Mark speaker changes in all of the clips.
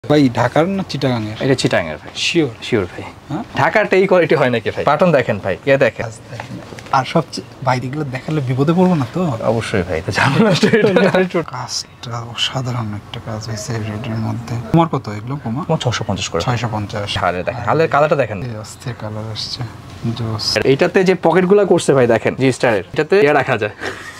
Speaker 1: ভাই ঢাকার না চিটাগাঙের?
Speaker 2: এটা চিটাগাঙের ভাই।
Speaker 1: শিওর?
Speaker 2: শিওর ভাই। ঢাকাতে এই কোয়ালিটি হয় নাকি ভাই? পাটন দেখেন ভাই, কে দেখেন।
Speaker 1: আর সবচেয়ে বাইরেগুলো দেখালে বিপদে পড়বো না তো?
Speaker 2: অবশ্যই ভাই, তো জানো না
Speaker 1: কাজটা অসাধারণ একটা কাজ হয়েছে রেডের মধ্যে। তোমার কত এগুলো? কমা
Speaker 2: 650 করে।
Speaker 1: 650।
Speaker 2: হালে দেখেন, হালের কালারটা দেখেন,
Speaker 1: অস্থির কালার আসছে।
Speaker 2: এইটাতে যে পকেটগুলো করছে ভাই দেখেন, জি স্টারের, এটাতে রাখা যায়,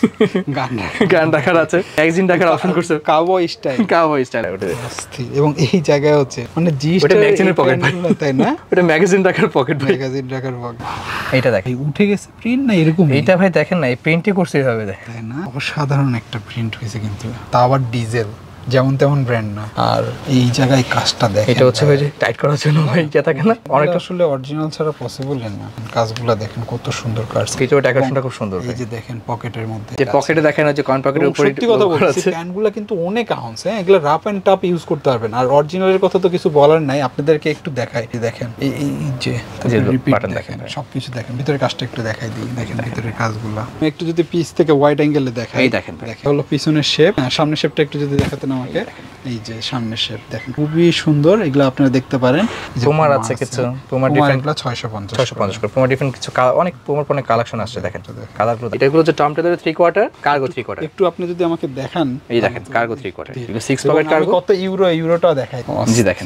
Speaker 2: গান রাখার আছে, ম্যাগাজিন রাখার অপশন করছে,
Speaker 1: কাউবয় স্টাইল,
Speaker 2: কাউবয় স্টাইল ওটা।
Speaker 1: এবং এই জায়গায় হচ্ছে মানে জি স্টার
Speaker 2: ম্যাগাজিনের পকেট ভাই,
Speaker 1: তাই না?
Speaker 2: ওটা ম্যাগাজিন রাখার পকেট,
Speaker 1: ম্যাগাজিন রাখার পকেট।
Speaker 2: এইটা দেখেন
Speaker 1: উঠে গেছে প্রিন্ট না এরকম?
Speaker 2: এইটা ভাই দেখেন না, এই প্রিন্টই করছে এইভাবে দেখেন,
Speaker 1: তাই না? অসাধারণ একটা প্রিন্ট হয়েছে কিন্তু, তা আবার ডিজেল, যেমন তেমন ব্র্যান্ড না। আর এই জায়গায় কাজটা দেখেন,
Speaker 2: এটা হচ্ছে ভাই যে টাইট করার জন্য ভাই এটা থাকে না, অনেকটা
Speaker 1: আসলে অরিজিনাল ছাড়া পসিবল না। কাজগুলো দেখেন কত সুন্দর কাজ,
Speaker 2: ভিতরে ডেকোরেশনটা খুব সুন্দর।
Speaker 1: এই যে দেখেন পকেটের মধ্যে,
Speaker 2: যে পকেটে দেখেন যে কয়েন পকেটের উপরে,
Speaker 1: সত্যি কথা বলছি প্যান্টগুলো কিন্তু অনেক আউন্স, হ্যাঁ এগুলো রাফ এন্ড টাফ ইউজ করতে পারবেন। আর অরিজিনালের কথা তো কিছু বলার নাই, আপনাদেরকে একটু দেখাই। দেখেন এই যে বাটন দেখেন, সবকিছু দেখেন, ভিতরে কাজটা একটু দেখাই দিই। দেখেন ভিতরের কাজগুলো একটু যদি পিস থেকে ওয়াইড অ্যাঙ্গেলে দেখাই, এই দেখেন হলো পিছনের শেপ, সামনের শেপটা একটু যদি দেখাতেন আমাকে। এই যে সামনের শেপ দেখেন খুবই সুন্দর, এগুলো আপনারা দেখতে পারেন।
Speaker 2: তোমার আছে কিছু, তোমার ডিফারেন্ট
Speaker 1: 650
Speaker 2: করে, তোমার ডিফারেন্ট কিছু অনেক তোমার অনেক কালেকশন আসছে দেখেন কালারগুলো। এটাগুলো যে Tom Tailor 3 quarter, cargo 3 quarter.
Speaker 1: একটু আপনি যদি আমাকে দেখান,
Speaker 2: এই দেখেন কার্গো 3 কোয়ার্টার, এগুলো 6 পকেট কার্গো।
Speaker 1: কত ইউরোটা দেখাই,
Speaker 2: জি দেখেন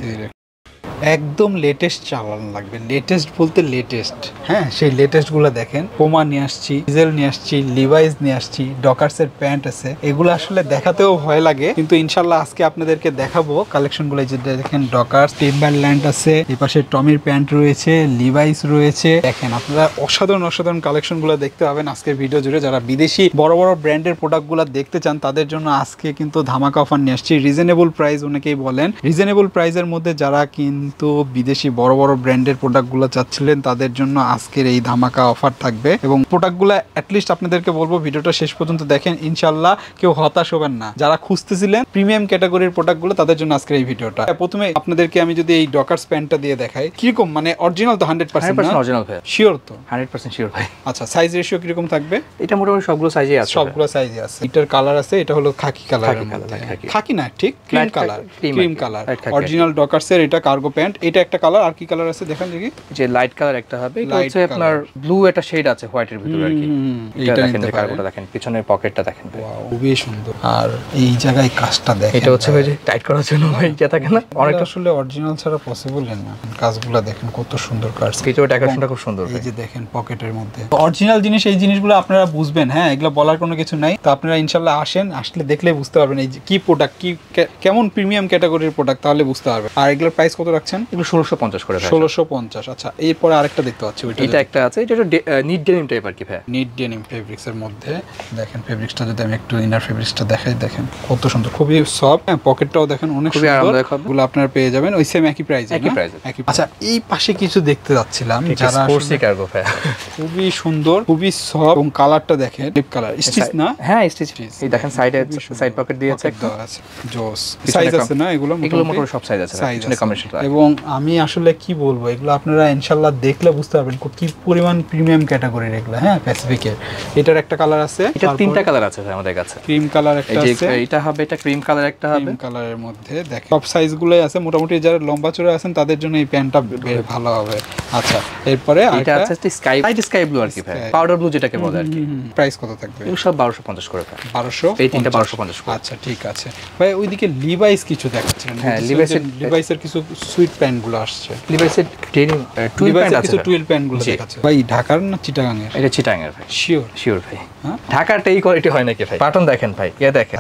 Speaker 1: একদম লেটেস্ট চালান লাগবে, লেটেস্ট বলতে লেটেস্ট, হ্যাঁ সেই লেটেস্ট গুলো দেখেন। পোমা নিয়ে আসছি, ডিজেল নিয়ে আসছি, লিভাইস নিয়ে আসছি, ডকার্সের প্যান্ট আছে। এগুলো আসলে দেখাতেও ভয় লাগে, কিন্তু ইনশাল্লাহ আজকে আপনাদেরকে দেখাবো কালেকশন গুলো। যে দেখেন ডকার্স, টিম্বারল্যান্ড আছে, এই পাশে টমির প্যান্ট রয়েছে, লিভাইস রয়েছে। দেখেন আপনারা অসাধারণ অসাধারণ কালেকশন গুলো দেখতে পাবেন আজকের ভিডিও জুড়ে। যারা বিদেশি বড় বড় ব্র্যান্ডের প্রোডাক্ট গুলো দেখতে চান তাদের জন্য আজকে কিন্তু ধামাকা অফার নিয়ে আসছি। রিজনেবল প্রাইস অনেকেই বলেন, রিজনেবল প্রাইসের মধ্যে যারা কিন্তু বিদেশি বড় বড় ব্র্যান্ডের প্রোডাক্টগুলো চাচ্ছিলেন তাদের জন্য আজকের এই ধামাকা অফার থাকবে। এবং প্রোডাক্টগুলো অ্যাটলিস্ট আপনাদেরকে বলবো ভিডিওটা শেষ পর্যন্ত দেখেন, ইনশাল্লাহ কেউ হতাশ হবেন না। যারা খুঁজতেছিলেন প্রিমিয়াম ক্যাটাগরির প্রোডাক্টগুলো তাদের জন্য আজকের এই ভিডিওটা। প্রথমে আপনাদেরকে আমি যদি এই ডকার্স প্যান্টটা দিয়ে দেখাই, কিরকম মানে অরিজিনাল তো 100%
Speaker 2: অরিজিনাল ভাই? শিওর তো 100% শিওর ভাই।
Speaker 1: আচ্ছা সাইজ রেশিও কিরকম থাকবে?
Speaker 2: এটা মোটামুটি সবগুলো সাইজে আছে,
Speaker 1: সবগুলো সাইজে আছে। এটার কালার আছে, এটা হলো খাকি কালার, খাকি না ঠিক cream colour, cream colour original ডকার্সের। এটা কার্গো প্যান্ট, এটা একটা কালার। আর কি কালার আছে দেখেন দেখি, যে
Speaker 2: লাইট কালার একটা হবে, এটা হচ্ছে আপনার ব্লু, একটা শেড আছে হোয়াইটের ভিতরে আর কি। এটা দেখেন যে কার্গোটা দেখেন, পিছনের পকেটটা দেখেন,
Speaker 1: ওয়াও খুবই সুন্দর। আর এই জায়গায় কাজটা দেখেন,
Speaker 2: এটা হচ্ছে ভাই যে টাইট করার জন্য ভাই এটা থাকে না,
Speaker 1: অনেকটা আসলে অরিজিনাল ছাড়া পসিবল না। কাজগুলো দেখেন কত সুন্দর কাজ,
Speaker 2: ভিতরে ডেকোরেশনটা খুব সুন্দর।
Speaker 1: এই যে দেখেন পকেটের মধ্যে অরিজিনাল জিনিস, এই জিনিসগুলো আপনারা বুঝবেন, হ্যাঁ এগুলো বলার কোনো কিছু নাই। তো আপনারা ইনশাআল্লাহ আসেন, আসলে দেখলে বুঝতে পারবেন এই যে কি প্রোডাক্ট, কি কেমন প্রিমিয়াম ক্যাটাগরির প্রোডাক্ট, তাহলে বুঝতে পারবেন। আর এগুলোর প্রাইস কত রাখছেন? এগুলো 1650 করে ভাই। 1650। আচ্ছা এরপরে আরেকটা দেখতে পাচ্ছি,
Speaker 2: এটা একটা আছে, এটা একটু নিট ডেনিম টাইপ আর কি ভাই,
Speaker 1: নিট ডেনিম ফেব্রিক্স এর মধ্যে। দেখেন ফেব্রিক্সটা যদি আমি একটু ইনার ফেব্রিক্সটা দেখাই, দেখেন কত সুন্দর, খুবই সফট। হ্যাঁ পকেটটাও দেখেন অনেক সুন্দর, এগুলো আপনারা পেয়ে যাবেন ওই সেম একই প্রাইসে, একই প্রাইসে। আচ্ছা এই পাশে কিছু দেখতে যাচ্ছিলাম, যারা
Speaker 2: স্পোর্টসি কার্গো ভাই,
Speaker 1: খুবই সুন্দর, খুবই সফট, এবং কালারটা দেখেন লিপ কালার, স্টিচ না?
Speaker 2: হ্যাঁ স্টিচ। এই দেখেন সাইডে সাইড পকেট দিয়েছে একটা,
Speaker 1: আছে জোস। সাইজ আছে না এগুলো?
Speaker 2: মোটামুটি সব সাইজ আছে, পিছনে কমিশন।
Speaker 1: এবং আমি আসলে কি বলবো, এগুলো আপনারা ইনশাআল্লাহ দেখলে বুঝতে পারবেন কি পরিমাণ প্রিমিয়াম ক্যাটাগরির এগুলো। হ্যাঁ প্যাসিফিকের এটার একটা কালার আছে,
Speaker 2: এটা তিনটা কালার আছে ভাই আমাদের কাছে।
Speaker 1: ক্রিম কালার একটা আছে,
Speaker 2: এটা হবে, এটা ক্রিম কালার একটা হবে,
Speaker 1: ক্রিম কালারের মধ্যে দেখেন সব সাইজগুলোই আছে। মোটামুটি যারা লম্বা চড়া আছেন তাদের জন্য এই প্যান্টটা বেশ ভালো হবে। আচ্ছা এরপরে
Speaker 2: এটা আছে স্কাই ব্লু আর কি ভাই, পাউডার ব্লু যেটাকে বলে আর কি।
Speaker 1: প্রাইস কত থাকবে?
Speaker 2: এগুলো সব 1250 করে ভাই।
Speaker 1: 1200,
Speaker 2: এই তিনটা 1250 করে।
Speaker 1: আচ্ছা ঠিক আছে ভাই। ওইদিকে লিভাইস কিছু দেখাচ্ছেন?
Speaker 2: হ্যাঁ
Speaker 1: লিভাইসের কিছু সুইট প্যান্ট গুলো আসছে,
Speaker 2: লিভাইসের ডেনিম টুইল প্যান্ট আছে,
Speaker 1: কিছু টুইল প্যান্ট গুলো দেখাচ্ছে। ভাই ঢাকার না চিটাগাঙের?
Speaker 2: এটা চিটাগাঙের ভাই।
Speaker 1: শিওর?
Speaker 2: শিওর ভাই। ঢাকাতে এই কোয়ালিটি হয় নাকি ভাই? পাটন দেখেন ভাই, কে দেখেন।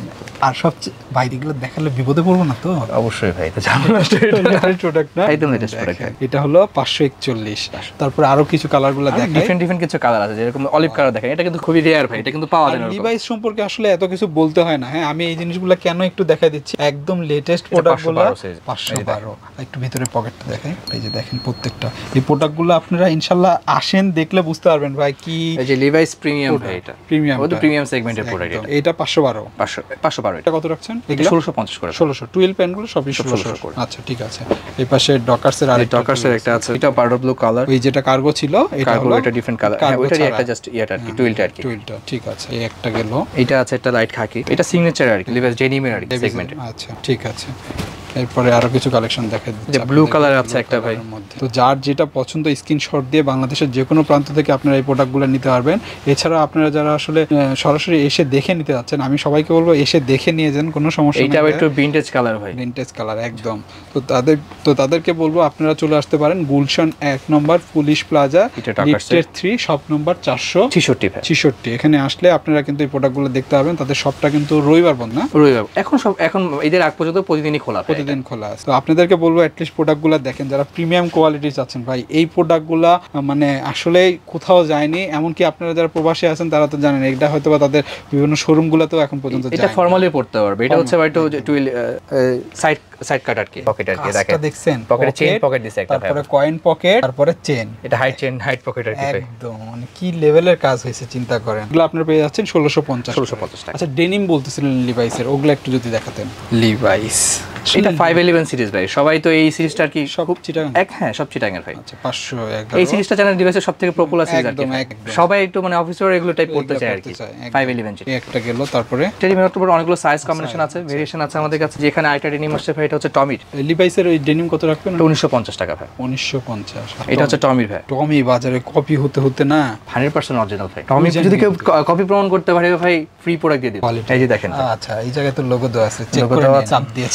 Speaker 1: আর সবচেয়ে বাইরেগুলো দেখালে বিপদে পড়বো না তো?
Speaker 2: অবশ্যই ভাই, তো জানো না
Speaker 1: প্রোডাক্ট না,
Speaker 2: একদম লেটেস্ট প্রোডাক্ট।
Speaker 1: এটা হলো 541। তারপরে আরো কিছু কালারগুলো দেখাই,
Speaker 2: ডিফারেন্ট কিছু কালার আছে, যেরকম অলিভ কালার দেখেন, এটা কিন্তু খুবই রেয়ার ভাই, এটা কিন্তু পাওয়া যায় না।
Speaker 1: লিভাইস সম্পর্কে আসলে এত কিছু বলতে হয় না। হ্যাঁ আমি এই জিনিসগুলো কেন একটু দেখাই দিচ্ছি, একদম লেটেস্ট প্রোডাক্টগুলো। 512। একটু ভিতরে পকেটটা দেখাই, এই যে দেখেন প্রত্যেকটা এই প্রোডাক্টগুলো আপনারা ইনশাআল্লাহ আসেন, দেখলে বুঝতে পারবেন ভাই কি।
Speaker 2: এই যে লিভাইস প্রিমিয়াম ভাই, এটা প্রিমিয়াম, ওটা প্রিমিয়াম সেগমেন্টের প্রোডাক্ট।
Speaker 1: এটা 512।
Speaker 2: 512।
Speaker 1: এটা কত রাখছেন?
Speaker 2: এটা 1650 করে।
Speaker 1: 1600 টুইল প্যান্টগুলো সবই 1600 করে। আচ্ছা ঠিক আছে। এই পাশে ডকার্সের আরেকটা,
Speaker 2: ডকার্সের একটা আছে, এটা পাউডার ব্লু কালার।
Speaker 1: ওই যেটা কার্গো ছিল এটা হলো,
Speaker 2: এটা ডিফারেন্ট কালার। হ্যাঁ ওইটারই একটা জাস্ট ইয়াটা আর কি, টুইলটা আর কি।
Speaker 1: টুইলটা ঠিক আছে। এই একটা গেল,
Speaker 2: এটা আছে একটা লাইট খাকি, এটা সিগনেচার আর কি, লিভাইস ডেনিমের আর কি সেগমেন্টে।
Speaker 1: আচ্ছা ঠিক আছে। এরপরে আরো কিছু কালেকশন দেখা দিচ্ছি,
Speaker 2: ব্লু কালার আছে একটা ভাই
Speaker 1: মধ্যে। তো যার যেটা পছন্দ স্ক্রিনশট দিয়ে বাংলাদেশের যে কোনো প্রান্ত থেকে আপনারা এই প্রোডাক্টগুলো নিতে পারবেন। এছাড়া আপনারা যারা আসলে সরাসরি এসে দেখে নিতে যাচ্ছেন, আমি সবাইকে বলবো এসে দেখে নিয়ে যান, কোনো সমস্যা নেই।
Speaker 2: এটা একটু ভিনটেজ কালার ভাই,
Speaker 1: ভিনটেজ কালার একদম। তো তাদেরকে বলবো আপনারা চলে আসতে পারেন গুলশান 1 নম্বর পুলিশ প্লাজা, লিফটের 3, শপ নম্বর 466। এখানে আসলে আপনারা কিন্তু এই প্রোডাক্টগুলো দেখতে পাবেন। তাদের শপটা কিন্তু রবিবার বন্ধ না,
Speaker 2: রবিবার এখন ঈদের আগ পর্যন্ত প্রতিদিনই খোলা,
Speaker 1: প্রতিদিন খোলা আছে। তো আপনাদেরকে বলবো অ্যাটলিস্ট প্রোডাক্টগুলো দেখেন, যারা প্রিমিয়াম কোয়ালিটি চাচ্ছেন ভাই। এই প্রোডাক্টগুলো মানে আসলে কোথাও যায়নি, এমনকি আপনারা যারা প্রবাসী আছেন তারা তো জানেন, এটা হয়তো বা তাদের বিভিন্ন শোরুমগুলোতেও এখন পর্যন্ত
Speaker 2: এটা ফর্মালি পড়তে পারবে। এটা হচ্ছে ভাই একটু সাইড কাট আর কি, পকেট আর কি দেখেন,
Speaker 1: দেখছেন
Speaker 2: পকেটে চেইন পকেট দিছে একটা,
Speaker 1: তারপরে কয়েন পকেট, তারপরে চেইন।
Speaker 2: এটা হাইট পকেট আর কি,
Speaker 1: একদম মানে কি লেভেলের কাজ হয়েছে চিন্তা করেন। এগুলো আপনারা পেয়ে যাচ্ছেন 1650 টাকা। আচ্ছা ডেনিম বলতেছিলেন লিভাইসের, ওগুলো একটু যদি দেখাতেন। লিভাইস
Speaker 2: এটা 511 সিরিজ ভাই, সবাই তো এই সিরিজটা আর কি
Speaker 1: সব চিটাগাং,
Speaker 2: হ্যাঁ সব চিটাগাংয়ের ভাই।
Speaker 1: আচ্ছা 511
Speaker 2: এই সিরিজটা জানেন ডিভাইসের সবথেকে পপুলার সিরিজ আর কি, সবাই একটু মানে অফিসার এগুলো টাইপ করতে চায় আর কি। 511
Speaker 1: এই একটা গেল, তারপরে
Speaker 2: ডেনিমের উপর অনেকগুলো সাইজ কম্বিনেশন আছে, ভেরিয়েশন আছে আমাদের কাছে। যেখানে আইটা ডেনিম আসছে ভাই, এটা হচ্ছে টমির।
Speaker 1: লিভাইসের ওই ডেনিম কত রাখবেন?
Speaker 2: 1950 টাকা ভাই।
Speaker 1: 1950।
Speaker 2: এটা হচ্ছে টমির ভাই।
Speaker 1: টমি বাজারে কপি হতে না
Speaker 2: 100% অরিজিনাল ভাই। টমি যদি কেউ কপি প্রমাণ করতে পারে ভাই, ফ্রি প্রোডাক্ট দিয়ে দিই। এই যে দেখেন,
Speaker 1: আচ্ছা এই জায়গায় তো লোগো দেওয়া আছে, চেক করে নিয়ে চাপ দিয়ে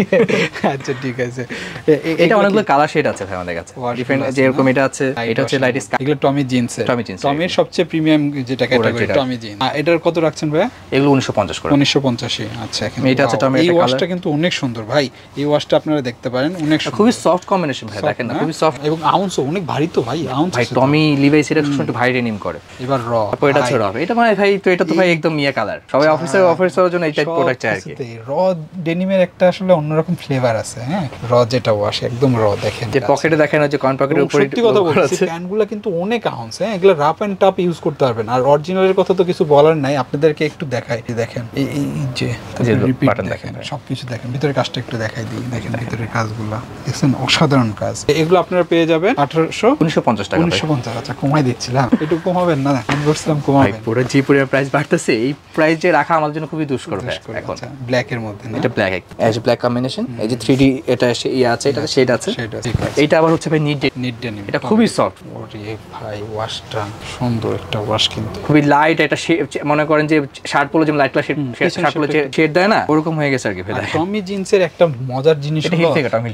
Speaker 1: আচ্ছা ঠিক আছে।
Speaker 2: এটা অনেকগুলো কালার শেড আছে ভাই আমাদের কাছে, ডিফারেন্ট যে এরকম এটা আছে, এটা হচ্ছে লাইট স্কাই।
Speaker 1: এগুলো টমি জিন্স, টমির সবচেয়ে প্রিমিয়াম যেটা ক্যাটাগরি টমি জিন্স। এটার কত রাখছেন ভাই?
Speaker 2: এগুলো 1950 করে।
Speaker 1: 1950। আচ্ছা এখানে
Speaker 2: এটা আছে টমি।
Speaker 1: এই ওয়াশটা কিন্তু অনেক সুন্দর ভাই, এই ওয়াশটা আপনারা দেখতে পারেন, অনেক
Speaker 2: খুবই সফট কম্বিনেশন ভাই, দেখেন না খুবই সফট,
Speaker 1: এবং আউন্সও অনেক ভারী তো ভাই। আউন্স
Speaker 2: ভাই টমি লিভাইস এটা একটু ভারী ডেনিম করে।
Speaker 1: এবার র
Speaker 2: তারপর এটা হচ্ছে র, এটা মানে ভাই তো এটা তো ভাই একদম মিয়া কালার, সবাই অফিসের জন্য এই টাইপ প্রোডাক্ট চায় আর কি।
Speaker 1: র ডেনিমের একটা আসলে অন্যরকম ফ্লেভার আছে। হ্যাঁ র যেটা ওয়াশ একদম র, দেখেন
Speaker 2: যে পকেটে দেখেন যে কয়েন পকেটের উপরে।
Speaker 1: সত্যি কথা বলছি, প্যান্টগুলো কিন্তু অনেক আউন্স। হ্যাঁ এগুলো রাফ এন্ড টাফ ইউজ করতে পারবেন। আর অরিজিনালের কথা তো কিছু বলার নাই, আপনাদেরকে একটু দেখাই। দেখেন এই যে বাটন দেখেন, সবকিছু দেখেন, ভিতরের কাজটা একটু দেখাই দিই। দেখেন ভিতরের কাজগুলো দেখছেন, অসাধারণ কাজ। এগুলো আপনারা পেয়ে যাবেন
Speaker 2: 1950 টাকা।
Speaker 1: 1950। আচ্ছা কমাই দিচ্ছিলাম, একটু কমাবেন না? আমি বলছিলাম কমাবেন।
Speaker 2: পুরো জি পুরো প্রাইস বাড়তেছে, এই প্রাইসে রাখা আমার জন্য খুবই দুষ্কর ভাই এখন।
Speaker 1: ব্ল্যাক এর মধ্যে
Speaker 2: এটা ব্ল্যাক, এই যে ব্ল্যাক কম্বিনেশন, এই যে 3D এটা আছে, এটা শেড আছে। এটা আবার হচ্ছে ভাই নিট ডেনিম, এটা খুবই সফট।
Speaker 1: ওরে ভাই ওয়াশটা সুন্দর একটা ওয়াশ, কিন্তু
Speaker 2: খুবই লাইট। এটা মনে করেন যে শার্ট পরলে যেমন লাইট কালার শার্ট পরলে শেড দেয় না, ওরকম হয়ে গেছে আর কি ভাই।
Speaker 1: টমি জিন্সের একটা মজার জিনিস হলো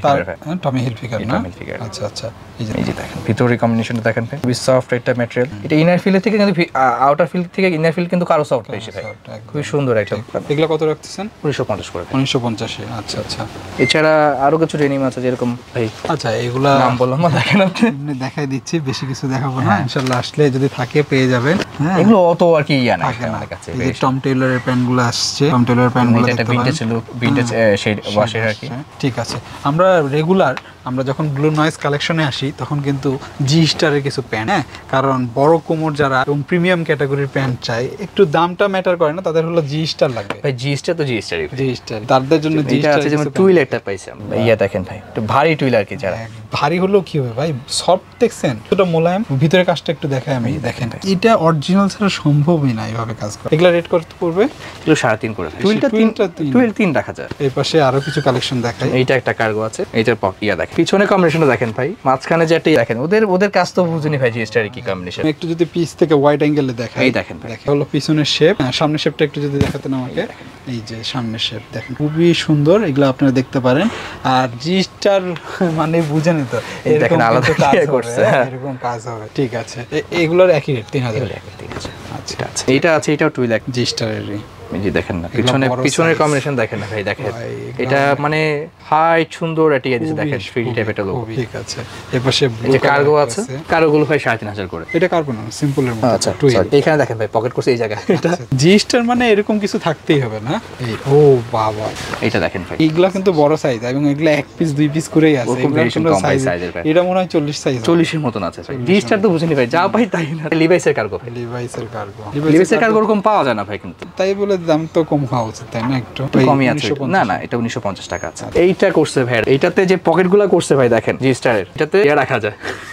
Speaker 1: টমি হিলফিগার না? আচ্ছা আচ্ছা এই যে দেখেন
Speaker 2: ভিতরের কম্বিনেশনটা দেখেন ভাই, খুবই সফট একটা ম্যাটেরিয়াল। এটা ইনার ফিল থেকে কিন্তু আউটার ফিল থেকে ইনার ফিল কিন্তু আরো সফট বেশি ভাই, খুবই সুন্দর একটা।
Speaker 1: এগুলো কত রাখতেছেন?
Speaker 2: 1950 করে।
Speaker 1: 1950। আচ্ছা আচ্ছা।
Speaker 2: এছাড়া আরো কিছু ডেনিম আছে যেরকম ভাই।
Speaker 1: আচ্ছা এগুলা
Speaker 2: নাম বললাম না, দেখেন আপনি।
Speaker 1: দেখাই দিচ্ছি, বেশি কিছু দেখাবো না, ইনশাআল্লাহ আসলে যদি থাকে পেয়ে যাবেন। হ্যাঁ
Speaker 2: এগুলো অত আর কি ইয়া না আমাদের কাছে।
Speaker 1: এই যে টম টেইলরের প্যান্টগুলো আসছে, টম টেইলরের প্যান্টগুলো
Speaker 2: এটা ভিনটেজ লুক, ভিনটেজ শেড ওয়াশের আর কি।
Speaker 1: ঠিক আছে। আমরা রেগুলার যখন ব্লু নয়েজ কালেকশনে আসি তখন কিন্তু জি স্টারের কিছু প্যান্ট, হ্যাঁ কারণ বড় কোমর যারা এবং প্রিমিয়াম ক্যাটাগরির প্যান্ট চাই, একটু দামটা ম্যাটার করে না, তাদের হলো জি স্টার লাগবে
Speaker 2: ভাই। জি স্টার তো জি স্টার
Speaker 1: তাদের জন্য জি স্টার
Speaker 2: আছে। যেমন টুইলারটা পাইছি আমরা, ইয়া দেখেন ভাই, একটু ভারী টুইলার কি যারা
Speaker 1: ভারী হলেও কি হবে ভাই, সফট দেখছেন, ছোট মোলায়েম, ভিতরের কাজটা একটু দেখাই আমি। দেখেন এটা অরিজিনাল ছাড়া সম্ভবই না এইভাবে কাজ করা। এগুলা রেট কত পড়বে?
Speaker 2: এগুলো 3.5 করে। টুইল 3 রাখা যায়।
Speaker 1: এই পাশে আরো কিছু কালেকশন দেখাই।
Speaker 2: এইটা একটা কার্গো আছে, এইটার ইয়া দেখেন, পিছনে কম্বিনেশনটা দেখেন ভাই, মাঝখানে যে একটা দেখেন, ওদের কাজ তো বুঝুনি ভাই জি স্টারের কি কম্বিনেশন।
Speaker 1: একটু যদি পিস থেকে ওয়াইড অ্যাঙ্গেলে দেখাই,
Speaker 2: এই দেখেন ভাই,
Speaker 1: হলো পিছনের শেপ, সামনের শেপটা একটু যদি দেখাতেন আমাকে। এই যে সামনের শেপ দেখেন, খুবই সুন্দর, এগুলো আপনারা দেখতে পারেন। আর জি স্টার মানে বুঝেনি তো,
Speaker 2: দেখেন আলাদা কাজ করছে,
Speaker 1: এরকম কাজ হবে। ঠিক আছে, এগুলোর একই রেট 3000।
Speaker 2: ঠিক আছে। আচ্ছা আচ্ছা, এইটা আছে, এটাও টুইল
Speaker 1: জি স্টারেরই।
Speaker 2: জি দেখেন না, পিছনের কম্বিনেশন দেখেন না ভাই, দেখেন এটা মানে হাইট সুন্দর এটিয়ে দিয়েছে, দেখেন ফ্রি টাইপ এটা লোক।
Speaker 1: ঠিক আছে। এপাশে
Speaker 2: যে কার্গো আছে, কার্গোগুলো ভাই 3500 করে।
Speaker 1: এটা কার্গো না, সিম্পলের মধ্যে।
Speaker 2: আচ্ছা এখানে দেখেন ভাই পকেট করছে এই জায়গায়, এটা
Speaker 1: জি স্টার মানে এরকম কিছু থাকতেই হবে না। এই ও বাবা,
Speaker 2: এটা দেখেন ভাই,
Speaker 1: এইগুলা কিন্তু বড় সাইজ, এবং এগুলা এক পিস দুই পিস করেই আছে।
Speaker 2: এগুলা সাইজ,
Speaker 1: এটা মনে হয় 40 সাইজ,
Speaker 2: 40 এর মতন আছে ভাই। জি স্টার তো বুঝিনি ভাই, যা ভাই তাই না। লিভাইসের কার্গো, লিভাইসের কার্গো এরকম পাওয়া যায় না ভাই, কিন্তু
Speaker 1: তাই বলে দাম তো কম হওয়া উচিত, তাই না? একটু
Speaker 2: কমই আছে। না এটা 1950 টাকা আছে। এইটা করছে ভাই, এইটাতে যে পকেটগুলো করছে ভাই দেখেন জি স্টারের, এটাতে রাখা যায়।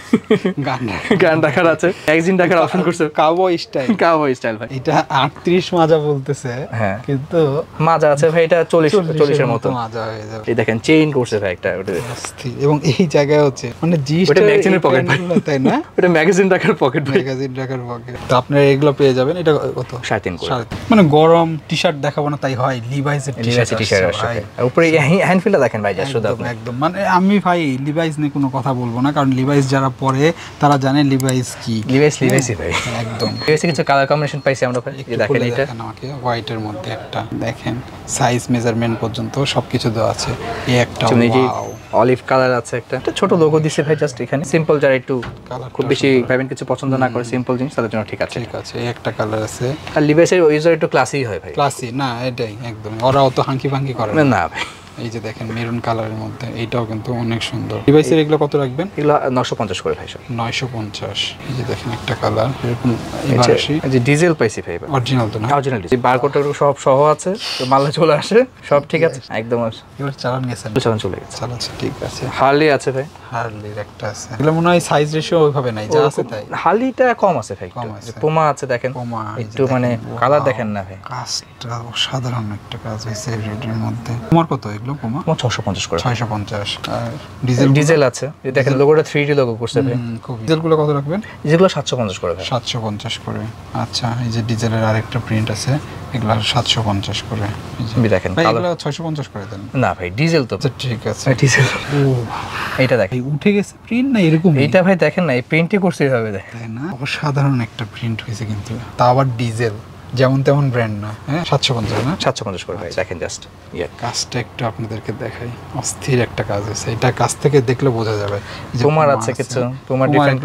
Speaker 2: গান রাখার আছে, ম্যাগাজিন রাখার অপশন করছে,
Speaker 1: কাউবয় স্টাইল
Speaker 2: ভাই।
Speaker 1: এটা 38 মাজা বলতেছে,
Speaker 2: হ্যাঁ
Speaker 1: কিন্তু
Speaker 2: মাজা আছে ভাই, এটা 40 এর মতো
Speaker 1: মাজা হয়ে যাবে।
Speaker 2: এই দেখেন চেইন করছে ভাই একটা ওটা,
Speaker 1: এবং এই জায়গায় হচ্ছে মানে
Speaker 2: ওটা ম্যাগাজিনের পকেট ভাই,
Speaker 1: তাই না?
Speaker 2: ওটা ম্যাগাজিন রাখার পকেট ভাই,
Speaker 1: ম্যাগাজিন রাখার পকেট। তো আপনারা এগুলো পেয়ে যাবেন। এটা কত?
Speaker 2: 3.5 করে।
Speaker 1: মানে গরম টি-শার্ট দেখাবো না তাই হয়, লিভাইসের টি-শার্ট
Speaker 2: আসে। আর উপরে হ্যান্ডফিলটা দেখেন ভাই, জাস্ট শুধু আপনি
Speaker 1: একদম মানে আমি ভাই লিভাইস নিয়ে কোনো কথা বলবো না, কারণ লিভাইস যারা পরে তারা জানে লিভাইস কি।
Speaker 2: লিভাইসই ভাই
Speaker 1: একদম।
Speaker 2: লিভাইসে কিছু কালার কম্বিনেশন পাইছি আমরা ভাই, এই দেখেন এটা
Speaker 1: আমাকে হোয়াইটের মধ্যে একটা দেখেন, সাইজ মেজারমেন্ট পর্যন্ত সবকিছু দেওয়া আছে। এই একটা ওয়াও
Speaker 2: অলিভ কালার আছে, একটা ছোট লোগো দিছে ভাই জাস্ট এখানে। সিম্পল যারা একটু খুব বেশি ভাইবেন কিছু পছন্দ না করে সিম্পল জিনিস, তাদের জন্য ঠিক আছে।
Speaker 1: এই একটা কালার আছে।
Speaker 2: আর লিভাইসের ইউজার একটু ক্লাসি হয় ভাই,
Speaker 1: ক্লাসি না এটাই একদম, ওরা অত হাঙ্কি ফাঙ্কি করে
Speaker 2: না ভাই।
Speaker 1: এই যে দেখেন মেরুন কালারের মধ্যে, এইটাও কিন্তু অনেক সুন্দর। লিভাইসের এগুলো কত রাখবেন?
Speaker 2: এগুলো 950 করে ভাই, সব
Speaker 1: 950। এই যে দেখেন একটা কালার এরকম ইবারশি,
Speaker 2: এই যে ডিজেল পাইছি ভাই,
Speaker 1: অরিজিনাল তো না?
Speaker 2: অরিজিনাল ডিজেল, বারকোডটা সব সহ আছে, তো মাল্লা চলে আসে সব ঠিক আছে একদম।
Speaker 1: এবার চালান গেছেন?
Speaker 2: চালান চলে গেছে,
Speaker 1: চালাচ্ছে ঠিক আছে।
Speaker 2: হার্লি আছে ভাই,
Speaker 1: হার্লির একটা আছে। এগুলো মনে হয় সাইজ রেশিও ওইভাবে নাই, যা আছে তাই।
Speaker 2: হার্লিটা কম আছে ভাই,
Speaker 1: কম আছে।
Speaker 2: পোমা আছে দেখেন,
Speaker 1: পোমা
Speaker 2: একটু মানে কালার দেখেন না ভাই,
Speaker 1: কাজটা অসাধারণ একটা কাজ হয়েছে রেডের মধ্যে। তোমার কত এগুলো পোমা?
Speaker 2: 650 করে।
Speaker 1: 650। আর
Speaker 2: ডিজেল আছে, এই দেখেন লোগোটা 3D লোগো করছে ভাই।
Speaker 1: ডিজেল গুলো কত রাখবেন?
Speaker 2: যেগুলো 750 করে ভাই।
Speaker 1: 750 করে। আচ্ছা এই যে ডিজেলের আরেকটা প্রিন্ট আছে, এগুলো 750 করে।
Speaker 2: এই দেখেন
Speaker 1: এগুলো 650 করে দেন।
Speaker 2: না ভাই ডিজেল তো।
Speaker 1: আচ্ছা ঠিক আছে
Speaker 2: ডিজেল। ও এইটা দেখেন
Speaker 1: উঠে গেছে প্রিন্ট না এরকম?
Speaker 2: এইটা ভাই দেখেন না, এই প্রিন্টই করতে হবে দেখেন,
Speaker 1: তাই না? অসাধারণ একটা প্রিন্ট হয়েছে কিন্তু, তা আবার ডিজেল, যেমন তেমন ব্র্যান্ড না। হ্যাঁ 750 না?
Speaker 2: 750 করে ভাই দেখেন জাস্ট।
Speaker 1: কাজটা একটু আপনাদেরকে দেখাই, অস্থির একটা কাজ হয়েছে। এটা কাছ থেকে দেখলে বোঝা যাবে।
Speaker 2: তোমার আছে কিছু, তোমার ডিফারেন্ট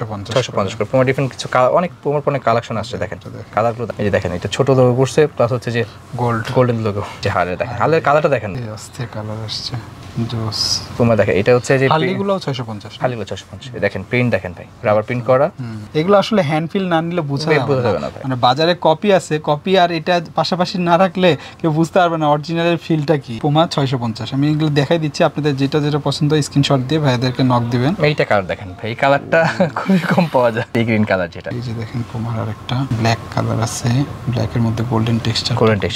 Speaker 1: 650
Speaker 2: করে, তোমার ডিফারেন্ট কিছু অনেক তোমার অনেক কালেকশন আসছে দেখেন, কালারগুলো এই যে দেখেন, এটা ছোট লোগো করছে প্লাস হচ্ছে যে গোল্ডেন লোগো, যে হালের দেখেন, হালের কালারটা দেখেন,
Speaker 1: এই অস্থির কালার আসছে জোস।
Speaker 2: তোমার দেখেন এটা হচ্ছে যে
Speaker 1: হালিগুলো 650,
Speaker 2: হালিগুলো 650। এই দেখেন প্রিন্ট দেখেন ভাই, রাবার প্রিন্ট করা।
Speaker 1: এগুলো আসলে হ্যান্ড ফিল না নিলে বোঝা যাবে না, মানে বাজারে কপি আছে, কপি আর এটা পাশাপাশি না রাখলে কেউ বুঝতে পারবে না অরিজিনালের ফিলটা কি। পোমা 650। আমি এগুলো দেখাই দিচ্ছি, আপনাদের যেটা যেটা পছন্দ স্ক্রিনশট দিয়ে ভাইদেরকে নক দিবেন।
Speaker 2: এইটা কালার দেখেন ভাই, এই কালারটা খুবই কম পাওয়া যায়, এই গ্রিন কালার যেটা।
Speaker 1: এই যে দেখেন পোমার আরেকটা ব্ল্যাক কালার আছে, ব্ল্যাকের মধ্যে গোল্ডেন টেক্সচার,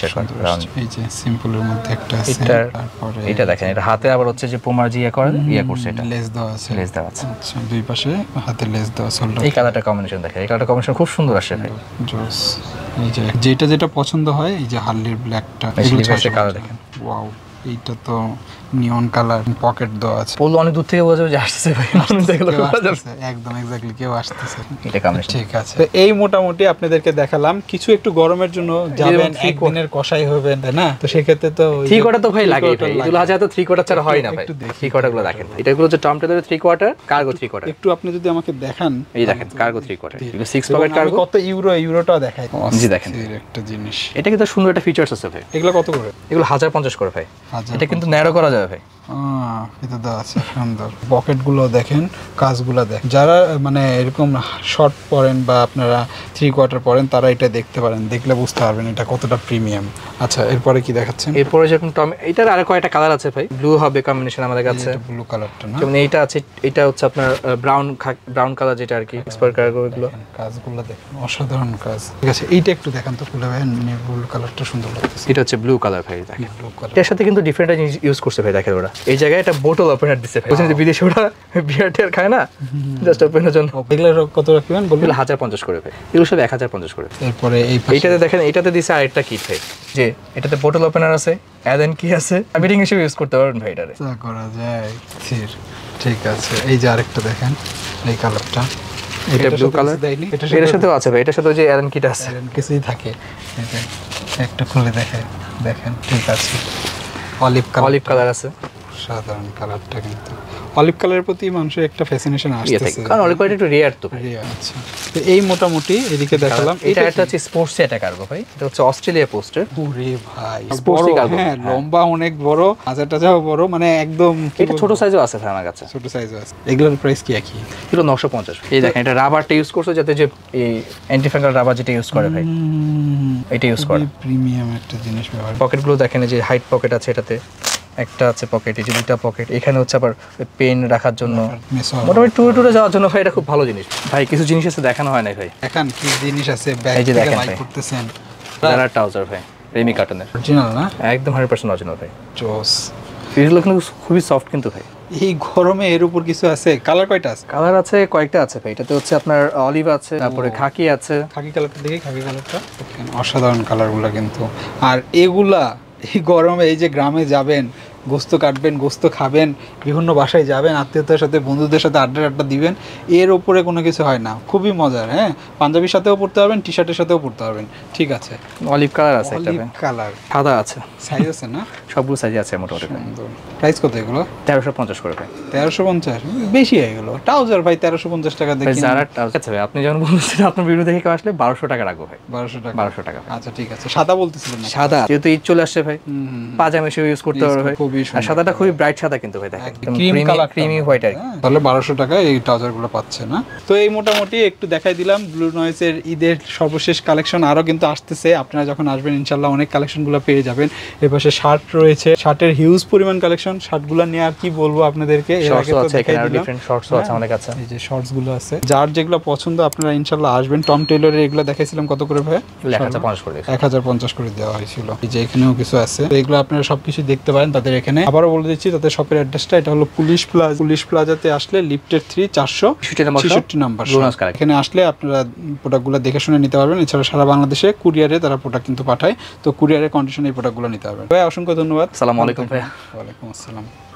Speaker 1: এই যে সিম্পলের মধ্যে একটা আছে। তারপরে
Speaker 2: এটা দেখেন, এটা হাতে আবার হচ্ছে যে পোমার যে ইয়া করছে, এটা
Speaker 1: লেস দেওয়া আছে,
Speaker 2: লেস দেওয়া আছে।
Speaker 1: আচ্ছা দুই পাশে হাতে লেস দেওয়া শোল্ডার।
Speaker 2: এই কালারটা কম্বিনেশন দেখেন, এই কালারটা কম্বিনেশন খুব সুন্দর আসে ভাই,
Speaker 1: জোস। এই যে যেটা যেটা পছন্দ হয়, এই যে হার্লির ব্ল্যাকটা, এগুলো
Speaker 2: কালার দেখেন,
Speaker 1: ওয়াও। এইটা তো নিয়ন কালার, পকেট দেওয়া আছে।
Speaker 2: পোলো অনেক দূর থেকে বোঝা যাবে যে আসছে ভাই, মানুষ দেখলে বোঝা যাবে
Speaker 1: একদম এক্স্যাক্টলি কেউ আসতেছে।
Speaker 2: এটা কম্বিনেশন
Speaker 1: ঠিক আছে। তো এই মোটামুটি আপনাদেরকে দেখালাম কিছু, একটু গরমের জন্য যাবেন, একদিনের কষাই হবেন, তাই না? তো সেই ক্ষেত্রে তো
Speaker 2: 3 কোয়ার্টার তো ভাই লাগেই ভাই, এগুলো হাজার তো 3 কোয়ার্টার ছাড়া হয় না ভাই। 3 কোয়ার্টার গুলো দেখেন, এটাগুলো যে টম টেলারের 3 কোয়ার্টার, কার্গো 3 কোয়ার্টার।
Speaker 1: একটু আপনি যদি আমাকে দেখান,
Speaker 2: এই দেখেন কার্গো 3 কোয়ার্টার, এগুলো 6 পকেট কার্গো।
Speaker 1: কত ইউরোটা দেখাই।
Speaker 2: জি দেখেন
Speaker 1: একটা জিনিস,
Speaker 2: এটা কিন্তু সুন্দর একটা ফিচারস আছে ভাই।
Speaker 1: এগুলো কত করে?
Speaker 2: এগুলো 1050 করে ভাই। এটা কিন্তু ন্যারো করা যাবে ভাই।
Speaker 1: এটা দেওয়া আছে সুন্দর। পকেটগুলো দেখেন, কাজগুলো দেখেন। যারা মানে এরকম শর্ট পরেন বা আপনারা 3 কোয়ার্টার পরেন, তারা এটা দেখতে পারেন, দেখলে বুঝতে পারবেন এটা কতটা প্রিমিয়াম। আচ্ছা এরপরে কি দেখাচ্ছেন?
Speaker 2: এরপরে যেরকম টম, এটার আরো কয়েকটা কালার আছে ভাই, ব্লু হবে কম্বিনেশন আমাদের কাছে,
Speaker 1: ব্লু কালারটা না,
Speaker 2: যেমন এইটা আছে, এটা হচ্ছে আপনার ব্রাউন কালার যেটা আর কি এক্সপার্ট কার্গো। এগুলো
Speaker 1: কাজগুলো দেখেন, অসাধারণ কাজ। ঠিক আছে এইটা একটু দেখান তো খুলে ভাই, ব্লু কালারটা সুন্দর লাগছে।
Speaker 2: এটা হচ্ছে ব্লু কালার ভাই, দেখেন
Speaker 1: ব্লু কালার।
Speaker 2: এর সাথে কিন্তু ডিফারেন্ট জিনিস ইউজ করছে ভাই, দেখেন ওরা এই জায়গায় একটা বোতল ওপেনার দিছে ভাই, বুঝছেন যে বিদেশে ওরা বিয়ার টিয়ার খায় না, জাস্ট ওপেনের জন্য।
Speaker 1: এগুলো কত রাখবেন বলবেন?
Speaker 2: 1050 করে ভাই, এগুলো সব 1050 করে।
Speaker 1: এরপরে
Speaker 2: এইটাতে দেখেন, এইটাতে দিছে আরেকটা কিট ভাই, যে এটাতে বোতল ওপেনার আছে, অ্যাডেন কি আছে, এভরিথিং হিসেবে ইউজ করতে পারবেন ভাই এটারে।
Speaker 1: যা করা যায় ঠিক আছে। এই যে আরেকটা দেখেন, এই কালারটা,
Speaker 2: এটা ব্লু কালার, এটার সাথেও আছে ভাই, এটার সাথে যে অ্যাডেন কিট আছে,
Speaker 1: কিছুই থাকে। একটা খুলে দেখেন ঠিক আছে। অলিভ কালার
Speaker 2: আছে,
Speaker 1: সাধারণ কালারটা কিন্তু অলিভ কালারের প্রতি মানুষের একটা ফ্যাসিনেশন আসছে,
Speaker 2: কারণ অলিভ কালার একটু রেয়ার তো ভাই।
Speaker 1: আচ্ছা তো এই মোটামুটি এদিকে দেখালাম।
Speaker 2: এটা একটা হচ্ছে স্পোর্টস এটা কার্গো ভাই, এটা হচ্ছে অস্ট্রেলিয়া পোস্টার।
Speaker 1: ওরে ভাই
Speaker 2: স্পোর্টস কার্গো,
Speaker 1: হ্যাঁ লম্বা অনেক বড়, হাজারটাও বড়, মানে একদম।
Speaker 2: এটা ছোট সাইজও আছে ভাই আমার কাছে,
Speaker 1: ছোট সাইজও আছে। এগুলোর প্রাইস কি একই?
Speaker 2: এগুলো 950। এই দেখেন এটা রাবারটা ইউজ করছে, যাতে যে এই অ্যান্টি ফাঙ্গাল রাবার যেটা ইউজ করে ভাই, এটা ইউজ করে।
Speaker 1: প্রিমিয়াম একটা জিনিস ব্যবহার।
Speaker 2: পকেটগুলো দেখেন, যে হাইট পকেট আছে এটাতে, একটা আছে পকেট, এই যে দুটো পকেট, এখানে হচ্ছে আবার পেন রাখার জন্য, মোটামুটি টুরে যাওয়ার জন্য ভাই এটা খুব ভালো জিনিস। ভাই কিছু জিনিস আছে দেখানো হয় না ভাই,
Speaker 1: এখন কি জিনিস আছে ব্যাগ
Speaker 2: এই যে
Speaker 1: থেকে
Speaker 2: দেখেন
Speaker 1: বাই
Speaker 2: ভাই,
Speaker 1: করতেছেন
Speaker 2: জারা ট্রাউজার ভাই, রেমি কাটনের
Speaker 1: অরিজিনাল না,
Speaker 2: একদম 100% অরিজিনাল ভাই।
Speaker 1: জোস,
Speaker 2: ফিজিক্যাল কিন্তু খুবই সফট কিন্তু ভাই।
Speaker 1: এই গরমে এর উপর কিছু আছে? কালার কয়টা আছে?
Speaker 2: কালার আছে কয়েকটা আছে ভাই, এটাতে হচ্ছে আপনার অলিভ আছে, তারপরে খাকি আছে।
Speaker 1: খাকি কালারটা দেখি, খাকি কালারটা অসাধারণ কালারগুলো কিন্তু। আর এগুলা এই গরমে এই যে গ্রামে যাবেন, গোস্ত কাটবেন, গোস্ত খাবেন, বিভিন্ন বাসায় যাবেন, আত্মীয়তার সাথে বন্ধুদের সাথে আড্ডা দিবেন, এর ওপরে কোনো কিছু হয় না, খুবই মজার। হ্যাঁ, পাঞ্জাবির সাথেও পরতে পারবেন, টি শার্টের সাথেও পরতে পারবেন। ঠিক আছে,
Speaker 2: অলিভ কালার আছে,
Speaker 1: অলিভ কালার,
Speaker 2: সাদা আছে,
Speaker 1: সাইজ আছে না?
Speaker 2: সবগুলো সাইজ আছে মোটামুটি।
Speaker 1: প্রাইস কত এগুলো?
Speaker 2: 1350 করে ভাই।
Speaker 1: 1350 বেশি হয়ে গেল। ট্রাউজার ভাই 1350 টাকা দেখি।
Speaker 2: জারা ট্রাউজার আছে ভাই, আপনি যখন বলছেন আপনার ভিডিও দেখে কেউ আসলে 1200 টাকা রাখবো ভাই। 1200 টাকা।
Speaker 1: আচ্ছা ঠিক আছে। সাদা বলতেছিলেন না?
Speaker 2: সাদা যেহেতু ঈদ চলে আসছে ভাই, পাজামা হিসেবে ইউজ করতে পারবে ভাই। আর সাদাটা খুবই ব্রাইট সাদা কিন্তু ভাই, দেখেন ক্রিমি হোয়াইট আর কি।
Speaker 1: তাহলে 1200 টাকায় এই ট্রাউজারগুলো পাচ্ছে না। তো এই মোটামুটি একটু দেখাই দিলাম ব্লু নয়েজের ঈদের সর্বশেষ কালেকশন। আরো কিন্তু আসতেছে, আপনারা যখন আসবেন ইনশাআল্লাহ অনেক কালেকশনগুলো পেয়ে যাবেন। এপাশে শার্ট রয়েছে, শার্টের হিউজ পরিমাণ কালেকশন। শার্টগুলো নিয়ে আর কি বলবো আপনাদেরকে, এর আগে তো দেখাই দিলাম।
Speaker 2: ডিফারেন্ট শর্টসও আছে আমাদের কাছে,
Speaker 1: এই যে শর্টস গুলো আছে। যার যেগুলো পছন্দ আপনারা ইনশাআল্লাহ আসবেন। টম টেইলরের এগুলো দেখাইছিলাম কত করে ভাই?
Speaker 2: 1050 করে।
Speaker 1: 1050 করে দেওয়া হয়েছিল। এই যে এখানেও কিছু আছে, তো এগুলো আপনারা সবকিছু দেখতে পারেন তাদের এখানে। আবারও বলে দিচ্ছি তাদের শপের অ্যাড্রেসটা, এটা হলো পুলিশ প্লাজাতে আসলে লিফটের 3 466 নাম্বার। এখানে আসলে আপনারা প্রোডাক্টগুলো দেখে শুনে নিতে পারবেন। এছাড়া সারা বাংলাদেশে কুরিয়ারে তারা প্রোডাক্ট কিন্তু পাঠায়, তো কুরিয়ারের কন্ডিশনে এই প্রোডাক্টগুলো নিতে পারবেন। ভাই অসংখ্য ধন্যবাদ।
Speaker 2: আসসালামু আলাইকুম ভাই।
Speaker 1: ওয়ালাইকুম আসসালাম।